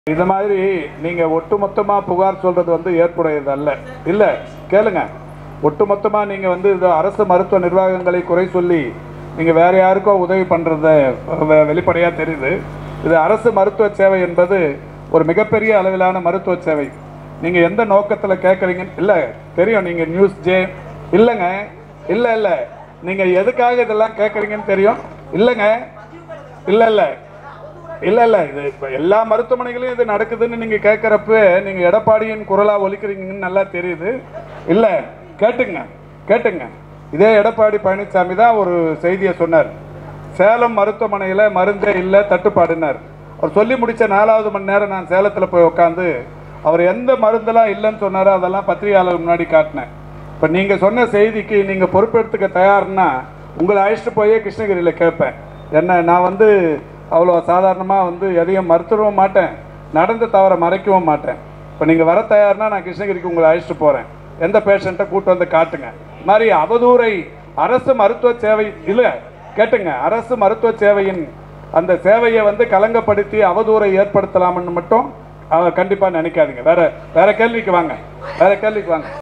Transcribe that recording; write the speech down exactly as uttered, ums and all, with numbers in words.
இந்த மாதிரி நீங்க ஒட்டுமொத்தமா புகார் சொல்றது வந்து ஏற்புடையது அல்ல. இல்ல கேளுங்க, ஒட்டுமொத்தமா நீங்க வந்து இந்த அரசு மருத்துவ நிர்வாகங்களை குறை சொல்லி நீங்க வேற யாருக்கோ உதவி பண்றத வெளிப்படையா தெரியுது. இது அரசு மருத்துவ சேவை என்பது ஒரு மிகப்பெரிய அளவிலான மருத்துவ சேவை. நீங்க எந்த நோக்கத்துல கேட்கறீங்க இல்ல தெரியும். நீங்க நியூஸ் ஜே இல்லைங்க, இல்ல இல்ல நீங்க எதுக்காக இதெல்லாம் கேட்கறீங்கன்னு தெரியும். இல்லைங்க, இல்ல இல்ல இல்ல இல்ல இது எல்லா மருத்துவமனைகளையும் இது நடக்குதுன்னு நீங்க கேட்கறப்ப நீங்க எடப்பாடியின் குரலா ஒலிக்கிறீங்கன்னு நல்லா தெரியுது. இல்ல கேட்டுங்க கேட்டுங்க இதே எடப்பாடி பழனிசாமி தான் ஒரு செய்தியை சொன்னார். சேலம் மருத்துவமனையில் மருந்தே இல்லை, தட்டுப்பாடுனார். அவர் சொல்லி முடிச்ச நாலாவது மணி நேரம் நான் சேலத்தில் போய் உட்காந்து அவர் எந்த மருந்தெல்லாம் இல்லைன்னு சொன்னாரோ அதெல்லாம் பத்திரிகையாளர் முன்னாடி காட்டினேன். இப்போ நீங்கள் சொன்ன செய்திக்கு நீங்கள் பொறுப்பெடுத்துக்க தயார்னா உங்களை அழைச்சிட்டு போயே கிருஷ்ணகிரியில் கேட்பேன். என்ன நான் வந்து அவ்வளோ சாதாரணமாக வந்து எதையும் மறுத்துடவும் மாட்டேன், நடந்த தவற மறைக்கவும் மாட்டேன். இப்போ நீங்கள் வர தயார்னா நான் கிருஷ்ணகிரிக்கு உங்களை அழைச்சிட்டு போகிறேன். எந்த பேஷண்ட்டை கூட்டு வந்து காட்டுங்க. இது மாதிரி அவதூறை அரசு மருத்துவ சேவை இல்லை கேட்டுங்க, அரசு மருத்துவ சேவையின் அந்த சேவையை வந்து கலங்கப்படுத்தி அவதூறை ஏற்படுத்தலாம்னு மட்டும் கண்டிப்பாக நினைக்காதீங்க. வேற வேற கேள்விக்கு வாங்க, வேற கேள்விக்கு வாங்க.